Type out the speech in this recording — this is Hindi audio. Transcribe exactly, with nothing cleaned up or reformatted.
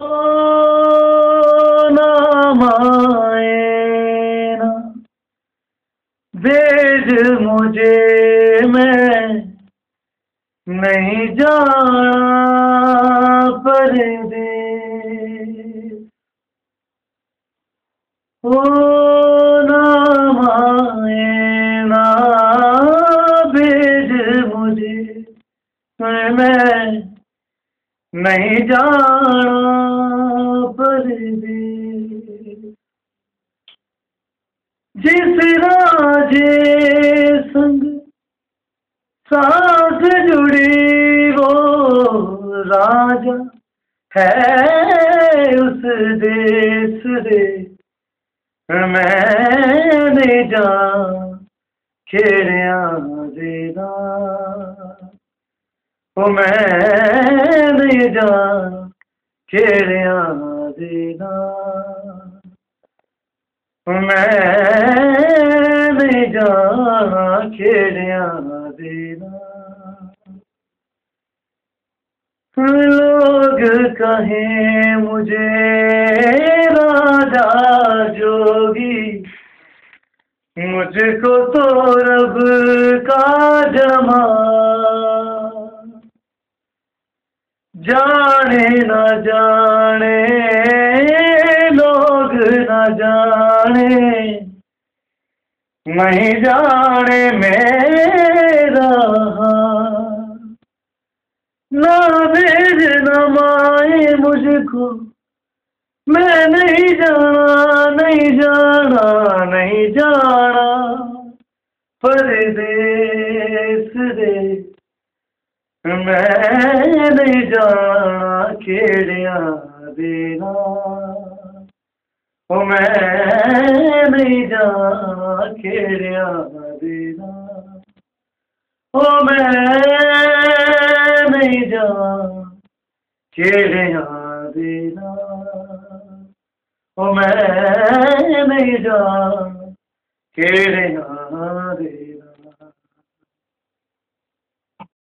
ओ नाम आए ना भेज मुझे, मैं नहीं जाना परदेस। ओ नाम आए ना भेज मुझे, मैं नहीं जाना परदेस। जिस राजे संग सांस जुड़ी वो राजा है उस देश रे, मैंने जा खेड़िया देना। ओ मैंने जा खेड़िया देना। मैंने जा खेड़िया देना। लोग कहें मुझे राजा जोगी, मुझको तो रब का जमा। जाने न जाने लोग न जाने, नहीं जाने मेरा ना भेज न माए मुझको, मैं नहीं जाना नहीं जाना नहीं जाना परदेस रे, मैं नहीं जाना खेड़िया देना। ओ मैं नहीं जाना खेड़िया देना। ओ मैं नहीं जाना खेड़िया देना। ओ मैं नहीं जाना खेड़िया देना।